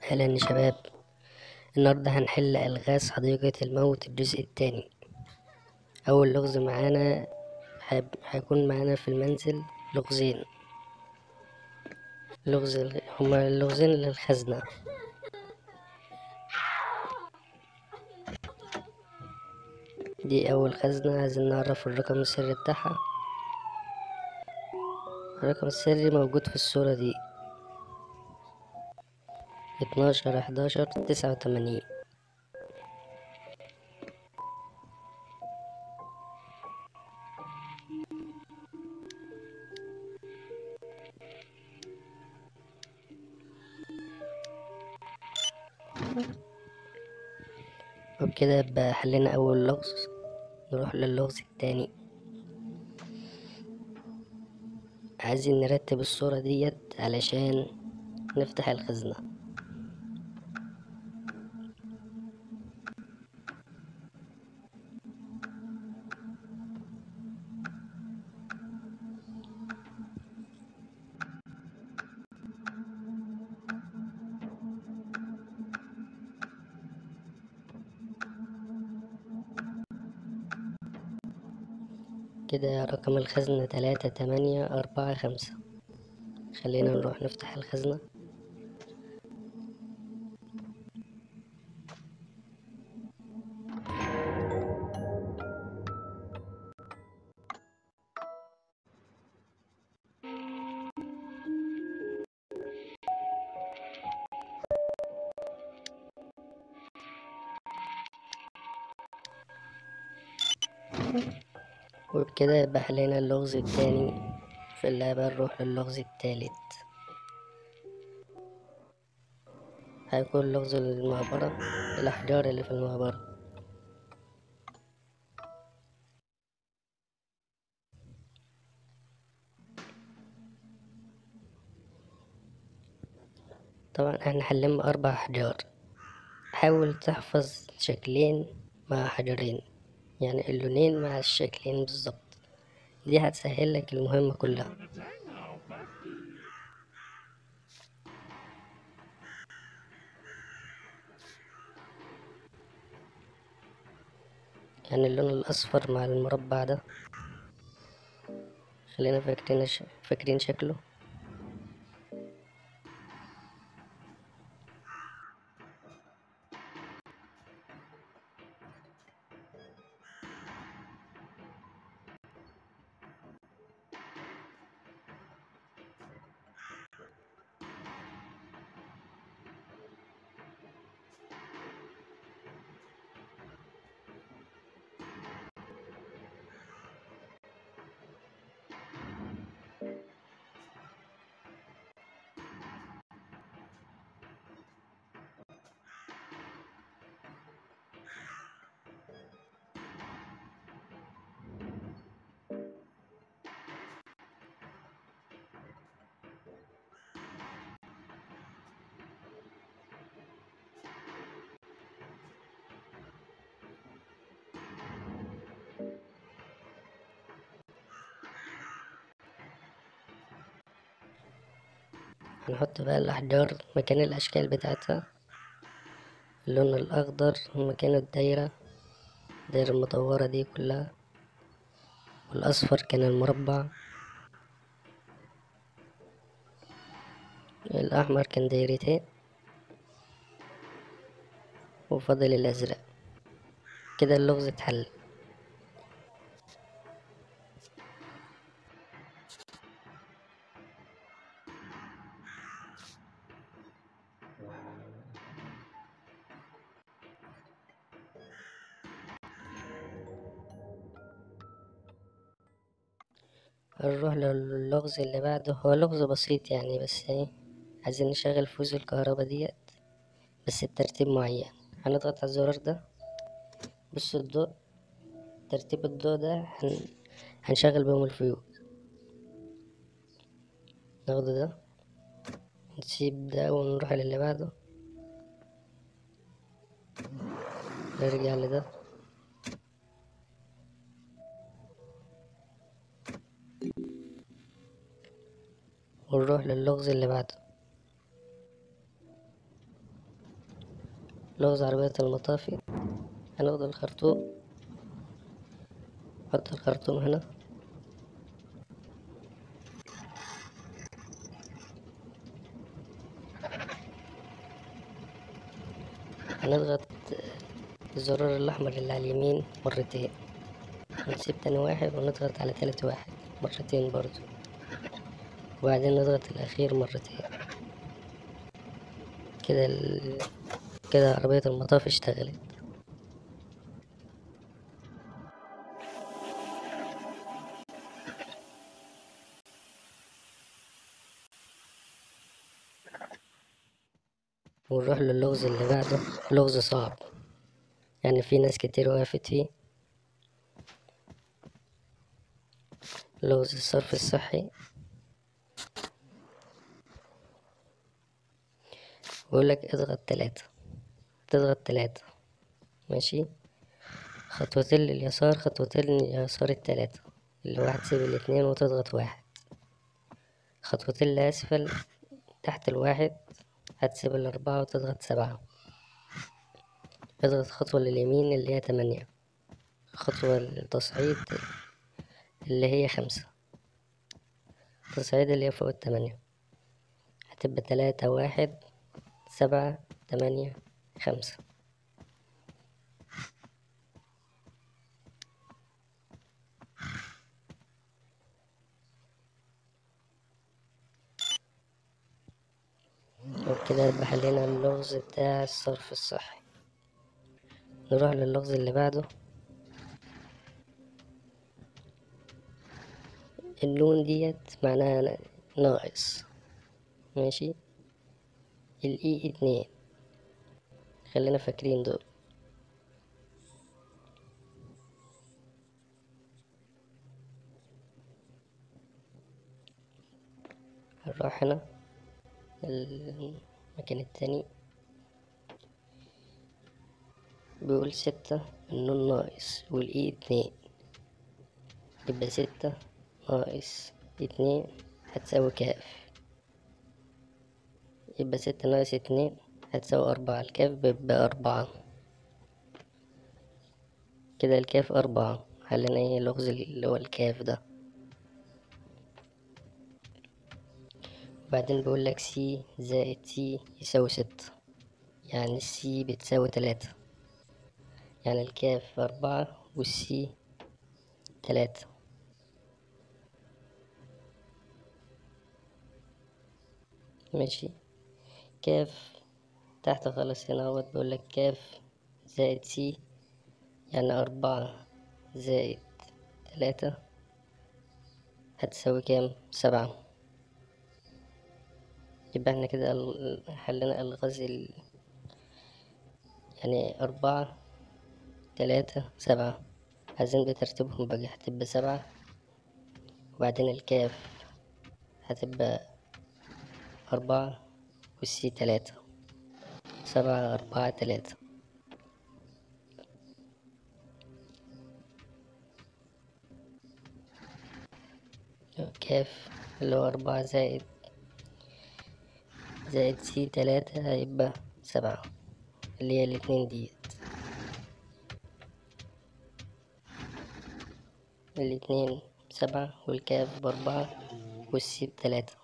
أهلا يا شباب. النهاردة هنحل ألغاز حديقة الموت الجزء التاني. أول لغز معانا هيكون معانا في المنزل لغزين. هما اللغزين للخزنة. دي أول خزنة، عايزين نعرف الرقم السري بتاعها. الرقم السري موجود في الصورة دي: 12 11 89. وبكده يبقى حلينا أول لغز. نروح للغز التاني. عايزين نرتب الصورة ديت علشان نفتح الخزنة. كده رقم الخزنة 3845. خلينا نروح نفتح الخزنة. وبكده يبقى حلينا اللغز التاني في اللعبة. نروح للغز التالت. هيكون لغز المقبرة، الأحجار اللي في المقبرة. طبعا احنا حلين بأربع أحجار. حاول تحفظ شكلين مع حجرين، يعني اللونين مع الشكلين بالظبط. دي هتسهل لك المهمة كلها. يعني اللون الأصفر مع المربع ده، خلينا فاكرين شكله. هنحط بقى الأحجار مكان الأشكال بتاعتها. اللون الأخضر مكان الدايرة المدورة دي كلها، والأصفر كان المربع، الأحمر كان دايرتين، وفضل الأزرق. كده اللغز اتحل. هنروح للغز اللي بعده. هو لغز بسيط يعني، بس ايه، عايزين نشغل فوز الكهرباء ديت بس بترتيب معين. هنضغط على الزرار ده. بص الضوء، ترتيب الضوء ده هنشغل بهم الفيوز. ناخده ده، نسيب ده ونروح للي بعده، نرجع لده، ونروح للغز اللي بعده. لغز عربية المطافي. هناخد الخرطوم، نحط الخرطوم هنا، هنضغط الزرار الأحمر اللي على اليمين مرتين، ونسيب تاني واحد ونضغط على تالت واحد مرتين برضو، وبعدين نضغط الأخير مرتين. كده كده عربية المطاف اشتغلت. ونروح للغز اللي بعده، لغز صعب يعني في ناس كتير وقفت فيه. لغز الصرف الصحي. بيقولك اضغط تلاتة، تضغط تلاتة، ماشي، خطوتين لليسار، خطوتين لليسار التلاتة، اللي واحد تسيب الاتنين وتضغط واحد، خطوتين لأسفل تحت الواحد هتسيب الأربعة وتضغط سبعة، اضغط خطوة لليمين اللي هي تمانية، خطوة للتصعيد اللي هي خمسة، التصعيد اللي هي فوق التمانية، هتبقى تلاتة واحد سبعة تمانية خمسة. وبكده يبقى حلينا اللغز بتاع الصرف الصحي. نروح للغز اللي بعده. اللون ديت معناها ناقص، ماشي، الإي اتنين، خلينا فاكرين دول. هنروح هنا المكان التاني، بيقول ستة، النون ناقص والإي اتنين، يبقى ستة ناقص اتنين هتساوي كاف، يبقى ستة ناقص اتنين هتساوي أربعة، الكاف بيبقى أربعة، كده الكاف أربعة. حلنا ايه اللغز اللي هو الكاف ده. وبعدين بيقولك سي زائد سي يساوي ستة، يعني السي بتساوي تلاتة، يعني الكاف أربعة والسي تلاتة. ماشي، كاف تحت خالص هنا اهوت بيقولك كاف زائد سي، يعني أربعة زائد تلاتة هتساوي كام؟ سبعة. يبقى احنا كده حلنا الغاز يعني أربعة تلاتة سبعة، عايزين بترتيبهم بقى، هتبقى سبعة، وبعدين الكاف هتبقى أربعة والسي تلاتة، سبعة أربعة تلاتة. كاف اللي هو أربعة زائد سي تلاتة هيبقى سبعة، اللي هي الاتنين ديت، الاتنين بسبعة والكاف بأربعة والسي بتلاتة.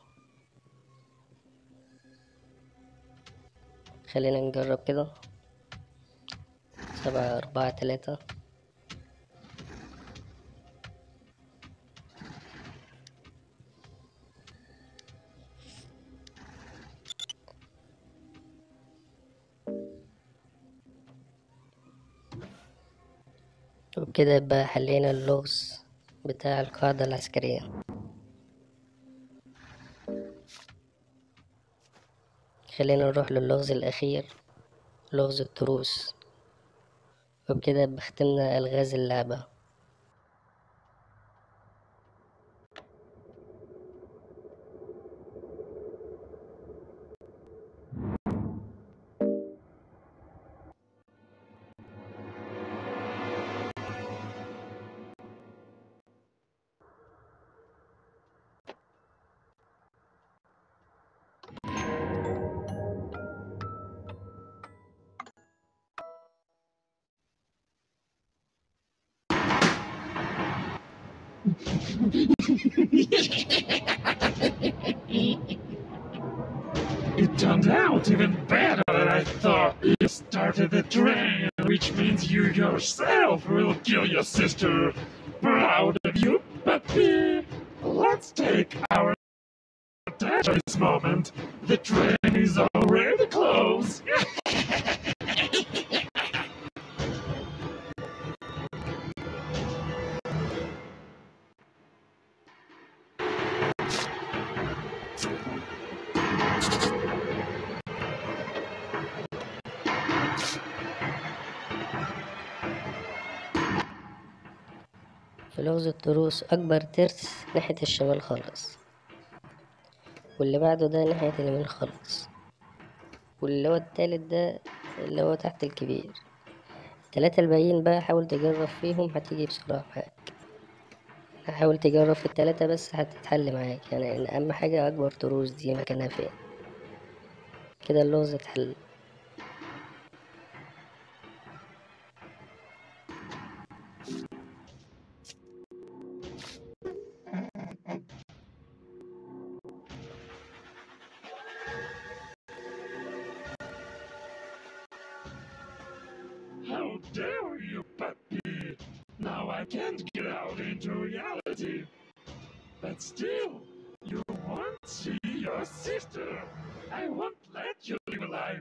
خلينا نجرب كده، سبعة أربعة تلاتة، وبكده يبقى حلينا اللغز بتاع القاعدة العسكرية. خلينا نروح للغز الأخير، لغز التروس، وبكده يبقى ختمنا ألغاز اللعبة. It turned out even better than I thought. You started the train, which means you yourself will kill your sister. Proud of you, puppy. Let's take our attention at this moment. The train is already closed. في لغز التروس أكبر ترس ناحية الشمال خالص، واللي بعده ده ناحية اليمين خالص، واللي هو التالت ده اللي هو تحت الكبير. التلاتة الباقيين بقى حاول تجرب فيهم هتيجي بسرعة معاك. حاول تجرب في التلاتة بس هتتحل معاك، يعني إن أهم حاجة أكبر تروس دي مكانها فين. كده اللغز اتحل. How dare you, puppy! Now I can't get out into reality. But still, you won't see your sister. I won't let you live alive.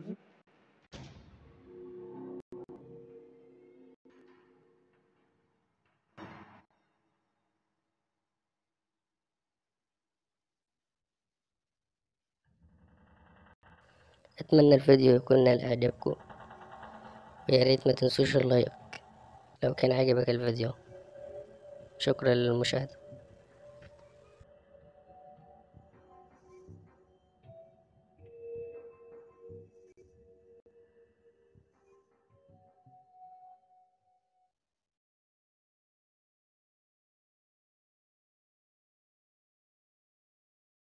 أتمنى الفيديو يكون نال إعجابكم، وياريت ما تنسوش اللايك لو كان عجبك الفيديو. شكرا للمشاهدة.